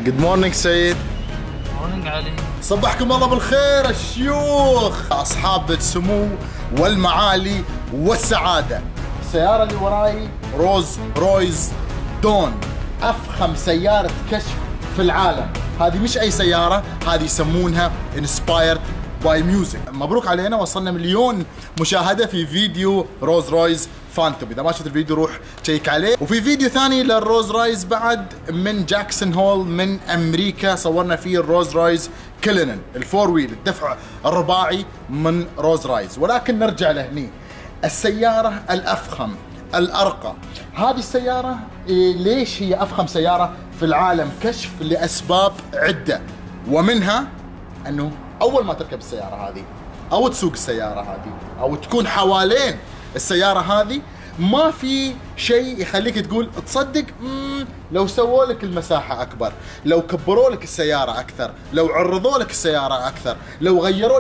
جود مورنينج سيد. مورنينج علي. صبحكم الله بالخير الشيوخ، أصحاب السمو والمعالي والسعادة. السيارة اللي وراي روز رويز دون، أفخم سيارة كشف في العالم. هذه مش أي سيارة، هذه يسمونها انسبايرد باي ميوزك. مبروك علينا، وصلنا مليون مشاهدة في فيديو روز رويز فانتوم. اذا ما شفت الفيديو روح تشيك عليه. وفي فيديو ثاني للروز رايز بعد من جاكسون هول من امريكا، صورنا فيه الروز رايز كلينن الفور ويل، الدفع الرباعي من روز رايز. ولكن نرجع لهني، السيارة الافخم الارقى. هذه السيارة ليش هي افخم سيارة في العالم كشف؟ لاسباب عدة، ومنها انه اول ما تركب السيارة هذه او تسوق السيارة هذه او تكون حوالين السيارة هذه، ما في شيء يخليك تقول تصدق لو سووا لك المساحة أكبر، لو كبروا لك السيارة أكثر، لو عرضوا لك السيارة أكثر، لو غيروا،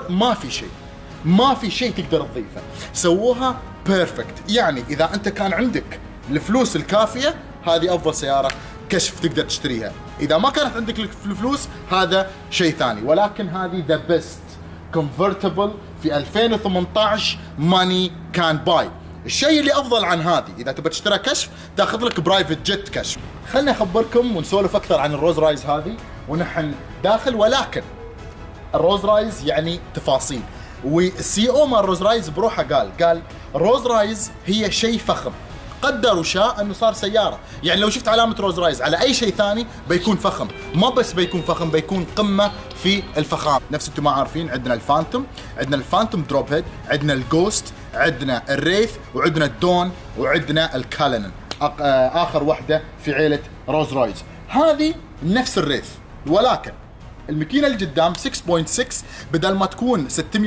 ما في شيء تقدر تضيفه. سووها بيرفكت. يعني إذا أنت كان عندك الفلوس الكافية، هذه أفضل سيارة كشف تقدر تشتريها. إذا ما كانت عندك الفلوس هذا شيء ثاني، ولكن هذه ذا بيست كونفرتبل في 2018 ماني كان باي. الشيء اللي افضل عن هذه، اذا تبى تشتري كشف تاخذ لك برايفت جيت كشف. خلنا اخبركم ونسولف اكثر عن الروز رايز هذه ونحن داخل. ولكن الروز رايز يعني تفاصيل، والسي او مال الروز رايز بروحه قال الروز رايز هي شيء فخم، قدر وشاء انه صار سياره. يعني لو شفت علامه روز رايز على اي شيء ثاني بيكون فخم، ما بس بيكون فخم، بيكون قمه في الفخامه. نفس انتم ما عارفين، عندنا الفانتوم دروب هيد، عندنا الجوست، عندنا الريث، وعندنا الدون، وعندنا الكالينن اخر واحده في عيله روز رايز. هذه نفس الريث، ولكن الماكينه اللي قدام 6.6 بدل ما تكون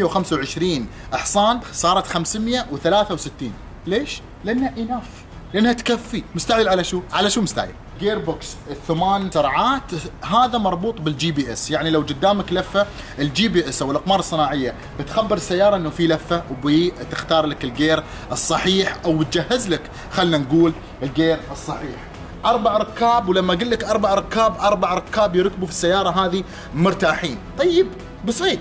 625 حصان صارت 563. ليش؟ لانها اناف، لانها تكفي. مستعجل على شو؟ على شو مستعجل؟ جير بوكس الثمان سرعات، هذا مربوط بالجي بي اس. يعني لو قدامك لفه، الجي بي اس او الاقمار الصناعيه بتخبر السياره انه في لفه، وبتختار لك الجير الصحيح او تجهز لك، خلينا نقول الجير الصحيح. 4 ركاب، ولما اقول لك 4 ركاب يركبوا في السياره هذه مرتاحين. طيب بسيط،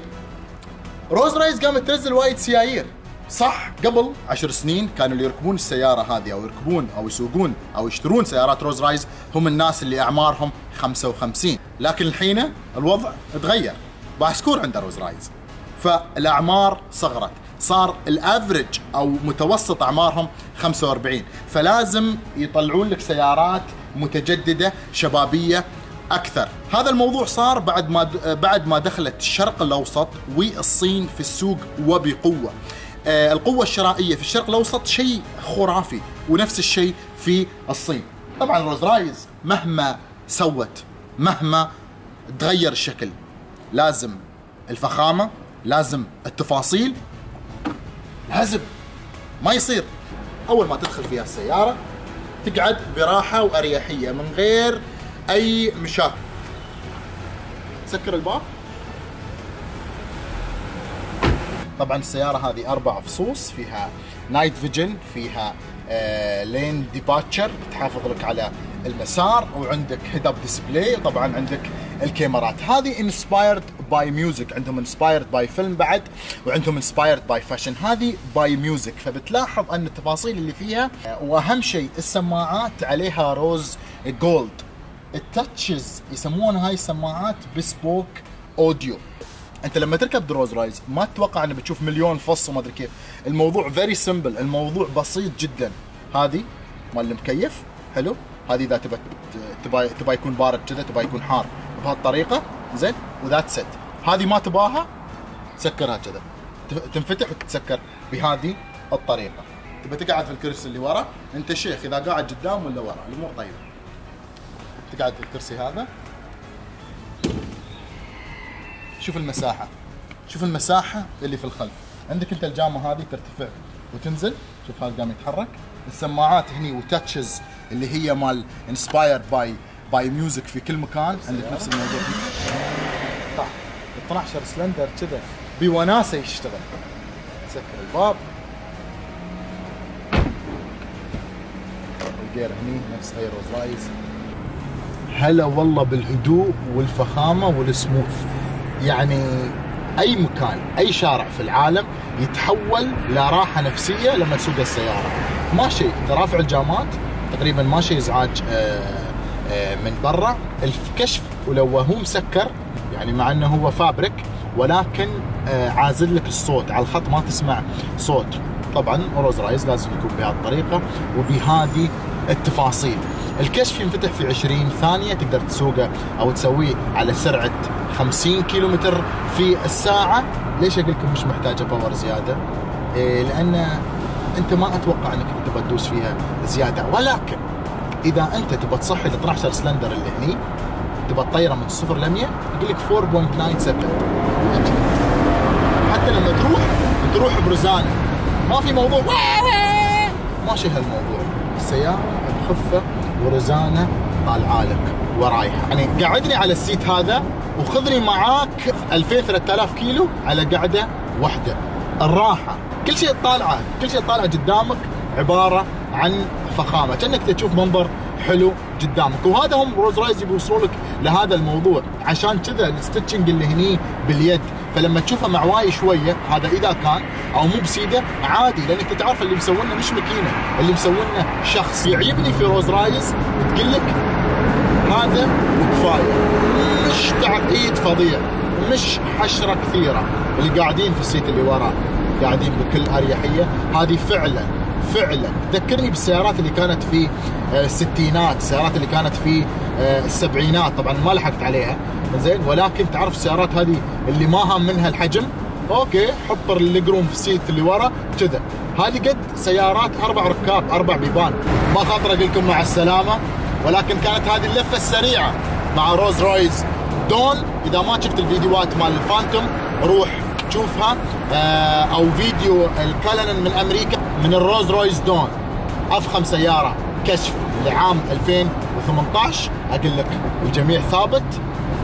روز رايز قامت تنزل وايد سيايير، صح؟ قبل 10 سنين كانوا اللي يركبون السيارة هذه أو يركبون أو يسوقون أو يشترون سيارات روز رايز هم الناس اللي أعمارهم 55. لكن الحين الوضع تغير، باسكور عنده روز رايز، فالأعمار صغرت، صار الافرج أو متوسط أعمارهم 45. فلازم يطلعون لك سيارات متجددة شبابية أكثر. هذا الموضوع صار بعد ما دخلت الشرق الأوسط والصين في السوق وبقوة. القوة الشرائية في الشرق الأوسط شيء خرافي، ونفس الشيء في الصين. طبعا روز رايز مهما سوت، مهما تغير الشكل، لازم الفخامة، لازم التفاصيل، لازم ما يصير أول ما تدخل فيها السيارة تقعد براحة وأريحية من غير أي مشاكل. تسكر الباب. طبعا السيارة هذه 4 فصوص، فيها نايت فيجن، فيها لين ديباتشر تحافظ لك على المسار، وعندك هيد اب ديسبلاي، وطبعا عندك الكاميرات. هذه انسبايرد باي ميوزك، عندهم انسبايرد باي فيلم بعد، وعندهم انسبايرد باي فاشن. هذه باي ميوزك، فبتلاحظ ان التفاصيل اللي فيها، واهم شيء السماعات عليها روز جولد. التاتشز يسمونها هاي السماعات بسبوك اوديو. انت لما تركب روز رايز ما تتوقع انه بتشوف مليون فص وما ادري كيف. الموضوع فيري سمبل، الموضوع بسيط جدا. هذه مال المكيف حلو، هذه اذا تبى يكون بارد كذا، تبى يكون حار بهالطريقه، زين، وذات سيت. هذه ما تباها تسكرها كذا، تنفتح وتتسكر بهذه الطريقه. تبى تقعد في الكرسي اللي ورا، انت شيخ اذا قاعد قدام ولا ورا، الامور طيبه. تقعد في الكرسي هذا، شوف المساحة اللي في الخلف. عندك انت الجامة هذه ترتفع وتنزل، شوف هذا قام يتحرك. السماعات هني وتاتشز اللي هي مال انسبايرد باي ميوزك في كل مكان. عندك نفس الموضوع. 12 سلندر كذا بوناسة يشتغل. سكر الباب. الجير هني نفس اي روز رايز. هلا والله بالهدوء والفخامة والسموث. يعني أي مكان أي شارع في العالم يتحول لراحة نفسية لما تسوق السيارة. ما شيء رافع الجامات تقريبا، ما شيء إزعاج من برا. الكشف ولو هو مسكر يعني مع أنه هو فابريك، ولكن عازل لك الصوت على الخط، ما تسمع صوت. طبعا روز رايز لازم يكون بهذه الطريقة وبهذه التفاصيل. الكشف ينفتح في 20 ثانية، تقدر تسوقه أو تسويه على سرعة 50 كيلومتر في الساعة. ليش أقول لكم مش محتاجة باور زيادة؟ لأن أنت ما أتوقع أنك تبغى تدوس فيها زيادة، ولكن إذا أنت تبغى تصحي ال 12 سلندر اللي هني، تبغى تطيره من 0 ل 100، يقول لك 4.9 سكند. حتى لما تروح برزانة ما في موضوع ماشي هالموضوع. السيارة بخفة ورزانة طالعة لك ورايحة. يعني قعدني على السيت هذا وخذني معاك 2000-3000 كيلو على قعدة واحدة. الراحة، كل شيء طالعة قدامك عبارة عن فخامة، كأنك تشوف منظر حلو قدامك. وهذا هم روز رايز يوصلوا لك لهذا الموضوع. عشان كذا الستitching اللي هني باليد، فلما تشوفه معواي شويه هذا اذا كان او مو بسيده عادي، لانك تعرف اللي مسوينه مش ماكينه، اللي مسوينه شخص. يعيبني في روز رايز تقول لك هذا وكفايه، مش تعقيد فظيع، مش حشره كثيره. اللي قاعدين في السيت اللي وراه قاعدين بكل اريحيه. هذه فعلا تذكرني بالسيارات اللي كانت في الستينات، السيارات اللي كانت في السبعينات. طبعا ما لحقت عليها زين، ولكن تعرف السيارات هذه اللي ما هام منها الحجم، اوكي حط الليجروم في السيت اللي ورا كذا. هذه قد سيارات 4 ركاب 4 بيبان. ما خاطر اقول لكم مع السلامه، ولكن كانت هذه اللفه السريعه مع روز رايز دون. اذا ما شفت الفيديوهات مال الفانتوم روح شوفها، او فيديو الكالنن من امريكا من الروز رايز دون، افخم سياره كشف لعام 2018. اقول لك الجميع ثابت